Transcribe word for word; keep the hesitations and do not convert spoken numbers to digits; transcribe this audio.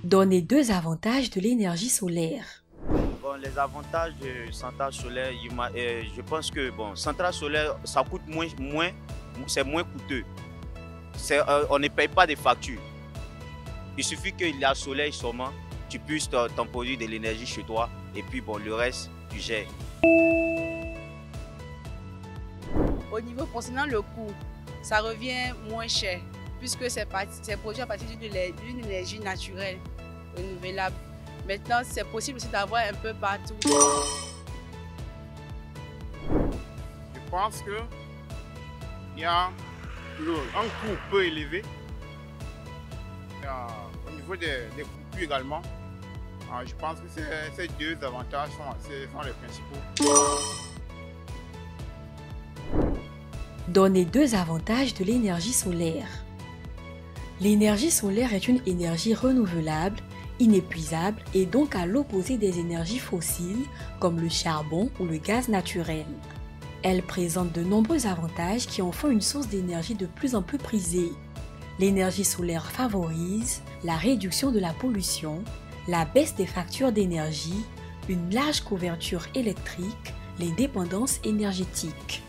Donnez deux avantages de l'énergie solaire. Bon, les avantages de centrale solaire, il m'a- euh, je pense que bon, centrale solaire, ça coûte moins, moins c'est moins coûteux. C'est, euh, on ne paye pas de factures. Il suffit qu'il y a soleil seulement, tu puisses t'en t'en produire de l'énergie chez toi et puis bon, le reste, tu gères. Au niveau concernant le coût, ça revient moins cher puisque c'est produit à partir d'une énergie naturelle, renouvelable. Maintenant, c'est possible aussi d'avoir un peu partout. Je pense que il y a le, un coût peu élevé. Euh, au niveau des, des coupures également, euh, je pense que ces, ces deux avantages sont, sont les principaux. Donnez deux avantages de l'énergie solaire. L'énergie solaire est une énergie renouvelable, inépuisable et donc à l'opposé des énergies fossiles comme le charbon ou le gaz naturel. Elle présente de nombreux avantages qui en font une source d'énergie de plus en plus prisée. L'énergie solaire favorise la réduction de la pollution, la baisse des factures d'énergie, une large couverture électrique, les dépendances énergétiques.